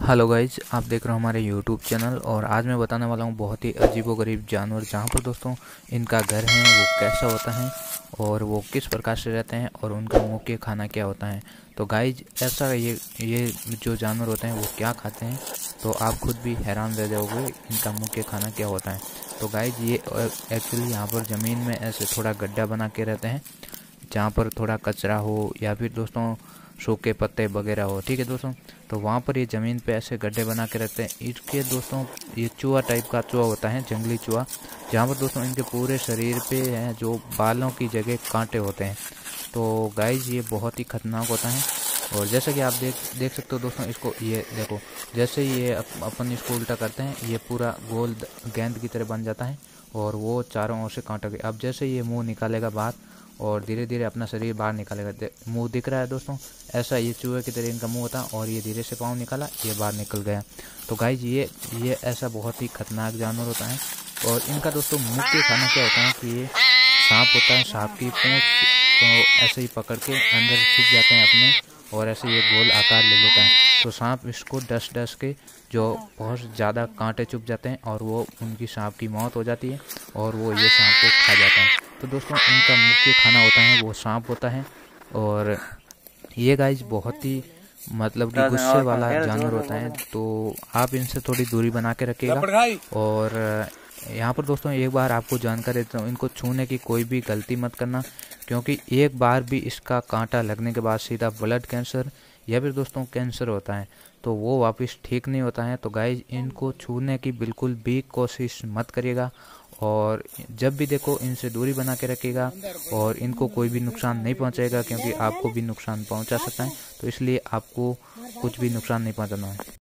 Hello guys, आप देख रहे हो हमारे यूट्यूब चैनल। और आज मैं बताने वाला हूँ बहुत ही अजीबोगरीब जानवर, जहाँ पर दोस्तों इनका घर है वो कैसा होता है और वो किस प्रकार से रहते हैं और उनका मुख्य खाना क्या होता है। तो गाइज ऐसा ये जो जानवर होते हैं वो क्या खाते हैं, तो आप खुद भी हैरान रह जाओगे इनका मुख्य खाना क्या होता है। तो गाइज ये एक्चुअली यहाँ पर ज़मीन में ऐसे थोड़ा गड्ढा बना के रहते हैं, जहाँ पर थोड़ा कचरा हो या फिर दोस्तों सूखे पत्ते वगैरह हो, ठीक है दोस्तों। तो वहाँ पर ये ज़मीन पे ऐसे गड्ढे बना के रखते हैं। इसके दोस्तों ये चूहा टाइप का चूहा होता है, जंगली चूहा, जहाँ पर दोस्तों इनके पूरे शरीर पे है जो बालों की जगह कांटे होते हैं। तो गाइज ये बहुत ही खतरनाक होता है। और जैसा कि आप देख सकते हो दोस्तों, इसको ये देखो, जैसे ये अपन इसको उल्टा करते हैं ये पूरा गोल गेंद की तरह बन जाता है और वो चारों ओर से कांटोगे। अब जैसे ये मुंह निकालेगा बाहर और धीरे धीरे अपना शरीर बाहर निकालेगा, मुंह दिख रहा है दोस्तों, ऐसा ये चूहे की तरह इनका मुंह होता है। और ये धीरे से पाँव निकाला, ये बाहर निकल गया। तो गाइज ये ऐसा बहुत ही खतरनाक जानवर होता है। और इनका दोस्तों मुख्य खाना क्या होता है कि ये सांप होता है, सांप की पूंछ को ऐसे ही पकड़ के अंदर छुप जाते हैं अपने, और ऐसे ये गोल आकार ले लेता है। तो सांप इसको डस के जो बहुत ज़्यादा कांटे चुभ जाते हैं और वो उनकी सांप की मौत हो जाती है और वो ये सांप को खा जाता है। तो दोस्तों इनका मुख्य खाना होता है वो सांप होता है। और ये गाइज बहुत ही मतलब कि गुस्से वाला जानवर होता है, तो आप इनसे थोड़ी दूरी बना के रखिएगा। और यहाँ पर दोस्तों एक बार आपको जानकारी देता हूँ, इनको छूने की कोई भी गलती मत करना, क्योंकि एक बार भी इसका कांटा लगने के बाद सीधा ब्लड कैंसर या फिर दोस्तों कैंसर होता है, तो वो वापस ठीक नहीं होता है। तो गाइज इनको छूने की बिल्कुल भी कोशिश मत करिएगा और जब भी देखो इनसे दूरी बना के रखिएगा और इनको कोई भी नुकसान नहीं पहुंचाएगा, क्योंकि आपको भी नुकसान पहुंचा सकता है। तो इसलिए आपको कुछ भी नुकसान नहीं पहुंचाना है।